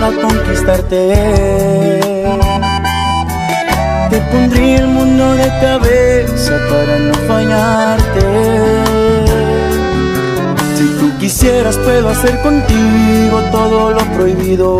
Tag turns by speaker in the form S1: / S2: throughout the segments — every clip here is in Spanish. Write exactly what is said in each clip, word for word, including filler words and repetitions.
S1: para conquistarte. Te pondría el mundo de cabeza para no fallarte. Si tú quisieras puedo hacer contigo todo lo prohibido.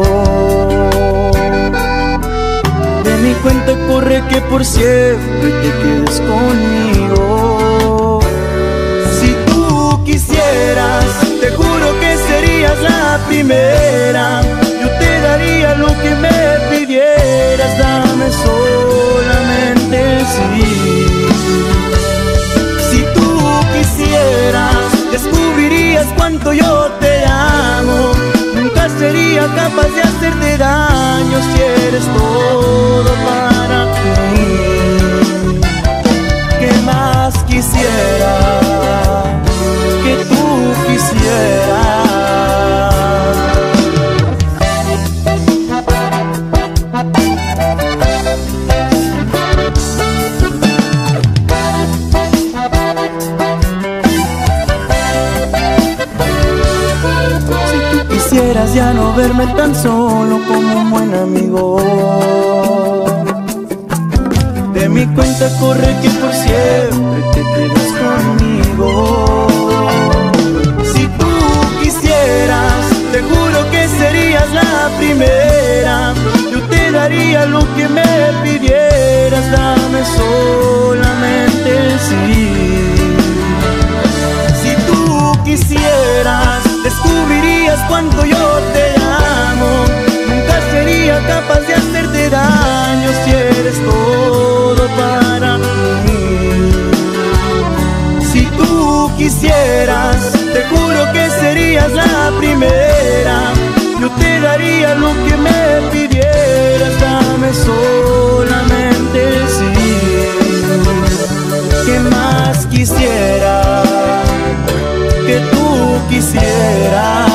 S1: De mi cuenta corre que por siempre te quedes conmigo. Si tú quisieras, te juro que serías la primera. Yo te daría lo que me pidieras, dame solamente el sí. Si tú quisieras, descubrirías cuánto yo te amo. Nunca sería capaz de hacerte daño si eres todo para mí. ¿Qué más quisiera que tú quisieras? Quisieras ya no verme tan solo como un buen amigo. De mi cuenta corre que por siempre te quedes conmigo. Si tú quisieras, te juro que serías la primera. Yo te daría lo que me pidieras, dame solamente el sí. Si tú quisieras, descubrirías cuánto yo te amo. Nunca sería capaz de hacerte daño si eres todo para mí. Si tú quisieras, te juro que serías la primera. Yo te daría lo que me pidieras, dame solamente el sí. ¿Qué más quisiera que tú quisieras?